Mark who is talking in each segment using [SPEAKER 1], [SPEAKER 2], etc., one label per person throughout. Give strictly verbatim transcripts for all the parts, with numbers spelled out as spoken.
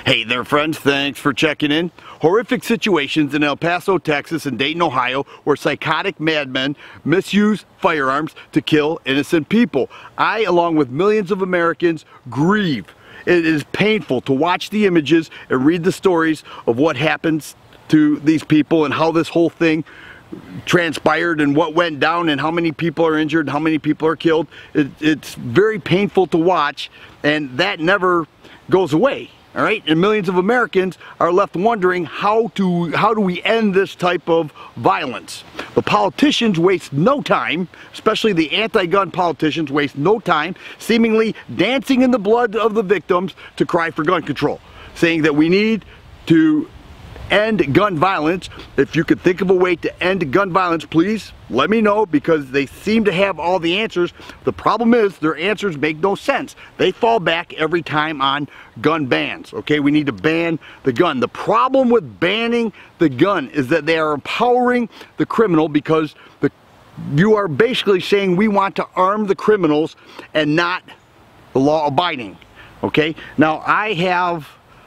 [SPEAKER 1] Hey there friends, thanks for checking in. Horrific situations in El Paso, Texas and Dayton, Ohio where psychotic madmen misuse firearms to kill innocent people. I, along with millions of Americans, grieve. It is painful to watch the images and read the stories of what happens to these people and how this whole thing transpired and what went down and how many people are injured and how many people are killed. It, it's very painful to watch, and that never goes away. All right, and millions of Americans are left wondering how to how do we end this type of violence. The politicians waste no time, especially the anti-gun politicians waste no time, seemingly dancing in the blood of the victims to cry for gun control, saying that we need to end gun violence. If you could think of a way to end gun violence, please let me know, because they seem to have all the answers. The problem is their answers make no sense. They fall back every time on gun bans. Okay, we need to ban the gun. The problem with banning the gun is that they are empowering the criminal, because the you are basically saying we want to arm the criminals and not the law abiding. Okay, now I have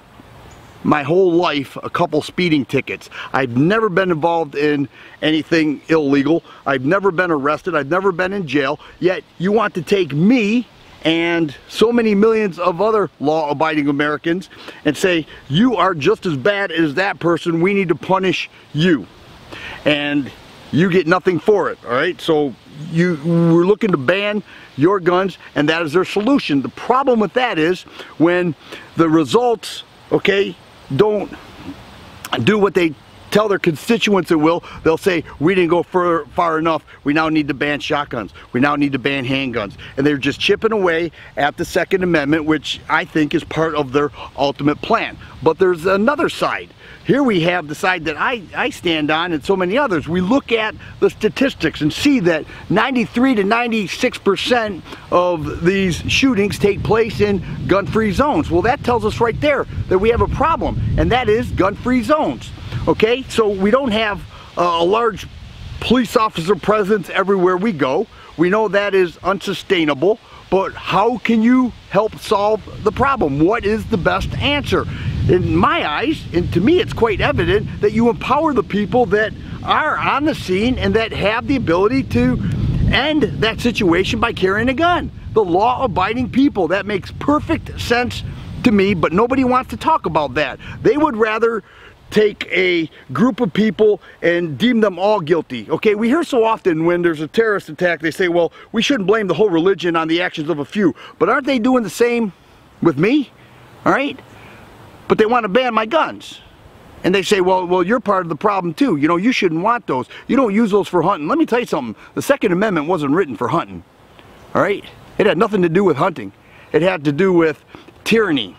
[SPEAKER 1] my whole life a couple speeding tickets. I've never been involved in anything illegal. I've never been arrested. I've never been in jail. Yet you want to take me and so many millions of other law-abiding Americans and say, you are just as bad as that person. We need to punish you. And you get nothing for it, all right? So you we're looking to ban your guns, and that is their solution. The problem with that is when the results, okay, don't do what they tell their constituents it will, they'll say, we didn't go far, far enough, we now need to ban shotguns, we now need to ban handguns. And they're just chipping away at the Second Amendment, which I think is part of their ultimate plan. But there's another side. Here we have the side that I, I stand on, and so many others. We look at the statistics and see that ninety-three to ninety-six percent of these shootings take place in gun-free zones. Well, that tells us right there that we have a problem, and that is gun-free zones. Okay, so we don't have uh, a large police officer presence everywhere we go. We know that is unsustainable, but how can you help solve the problem? What is the best answer? In my eyes, and to me it's quite evident, that you empower the people that are on the scene and that have the ability to end that situation by carrying a gun. The law-abiding people. That makes perfect sense to me, but nobody wants to talk about that. They would rather take a group of people and deem them all guilty. Okay, we hear so often when there's a terrorist attack, they say, well, we shouldn't blame the whole religion on the actions of a few. But aren't they doing the same with me? All right? But they want to ban my guns. And they say, well, well, you're part of the problem too. You know, you shouldn't want those. You don't use those for hunting. Let me tell you something. The Second Amendment wasn't written for hunting. All right? It had nothing to do with hunting. It had to do with tyranny.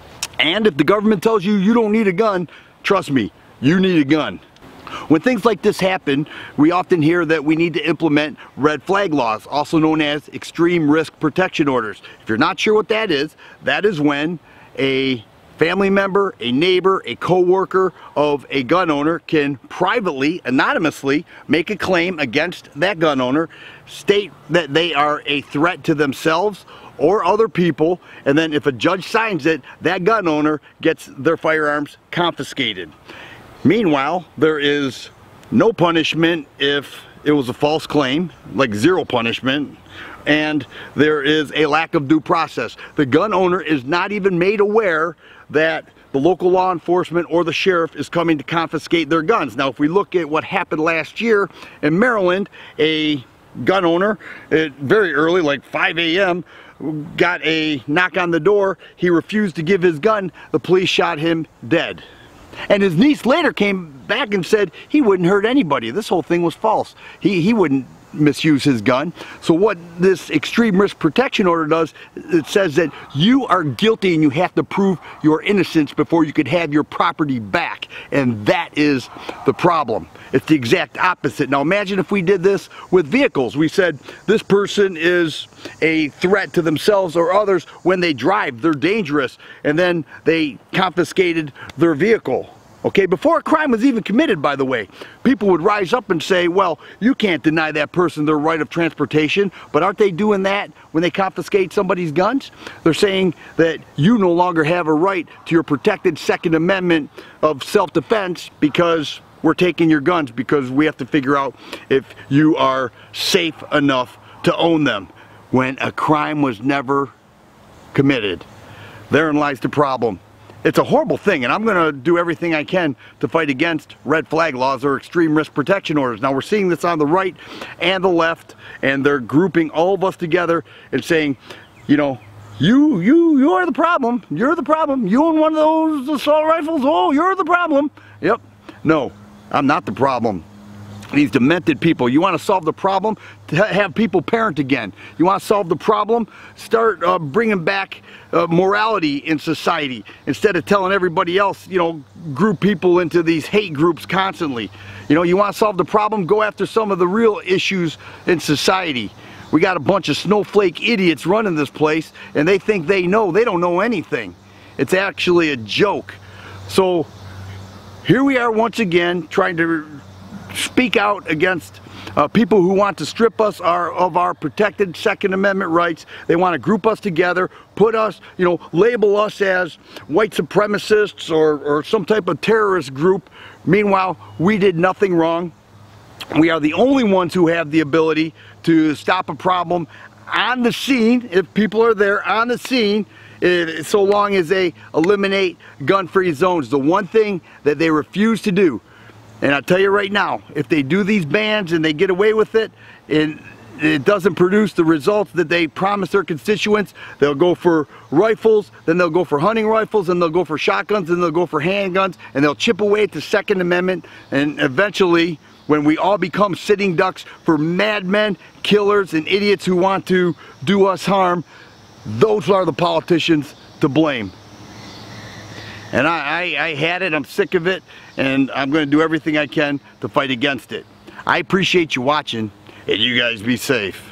[SPEAKER 1] And if the government tells you you don't need a gun, trust me, you need a gun. When things like this happen, we often hear that we need to implement red flag laws, also known as extreme risk protection orders. If you're not sure what that is, that is when a family member, a neighbor, a co-worker of a gun owner can privately, anonymously make a claim against that gun owner, state that they are a threat to themselves or other people, and then if a judge signs it, that gun owner gets their firearms confiscated. Meanwhile, there is no punishment if it was a false claim, like zero punishment, and there is a lack of due process. The gun owner is not even made aware that the local law enforcement or the sheriff is coming to confiscate their guns. Now, if we look at what happened last year in Maryland, a gun owner, it, very early, like five A M, got a knock on the door. He refused to give his gun. The police shot him dead. And his niece later came back and said he wouldn't hurt anybody. This whole thing was false. He, he wouldn't misuse his gun. So what this extreme risk protection order does, it says that you are guilty and you have to prove your innocence before you could have your property back. And that is the problem. It's the exact opposite. Now imagine if we did this with vehicles. We said this person is a threat to themselves or others when they drive. They're dangerous. And then they confiscated their vehicle. Okay, before a crime was even committed, by the way, people would rise up and say, well, you can't deny that person their right of transportation, but aren't they doing that when they confiscate somebody's guns? They're saying that you no longer have a right to your protected Second Amendment of self-defense because we're taking your guns, because we have to figure out if you are safe enough to own them, when a crime was never committed. Therein lies the problem. It's a horrible thing, and I'm going to do everything I can to fight against red flag laws or extreme risk protection orders. Now, we're seeing this on the right and the left, and they're grouping all of us together and saying, you know, you, you, you are the problem. You're the problem. You own one of those assault rifles. Oh, you're the problem. Yep. No, I'm not the problem. These demented people. You want to solve the problem? To have people parent again. You want to solve the problem? Start uh, bringing back uh, morality in society instead of telling everybody else, you know, group people into these hate groups constantly. You know, you want to solve the problem? Go after some of the real issues in society. We got a bunch of snowflake idiots running this place, and they think they know. They don't know anything. It's actually a joke. So here we are once again trying to speak out against uh, people who want to strip us our, of our protected Second Amendment rights. They want to group us together, put us, you know, label us as white supremacists or, or some type of terrorist group. Meanwhile, we did nothing wrong. We are the only ones who have the ability to stop a problem on the scene, if people are there on the scene, it, so long as they eliminate gun-free zones. The one thing that they refuse to do. And I'll tell you right now, if they do these bans and they get away with it, and it doesn't produce the results that they promise their constituents, they'll go for rifles, then they'll go for hunting rifles, and they'll go for shotguns, and they'll go for handguns, and they'll chip away at the Second Amendment, and eventually, when we all become sitting ducks for madmen, killers, and idiots who want to do us harm, those are the politicians to blame. And I, I, I had it, I'm sick of it, and I'm going to do everything I can to fight against it. I appreciate you watching, and you guys be safe.